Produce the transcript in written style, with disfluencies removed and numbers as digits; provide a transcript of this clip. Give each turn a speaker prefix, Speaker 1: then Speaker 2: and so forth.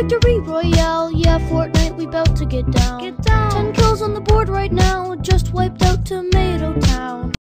Speaker 1: victory royale. Yeah, Fortnite, we bout to get down. 10 kills on the board right now, just wiped out Tomato Town.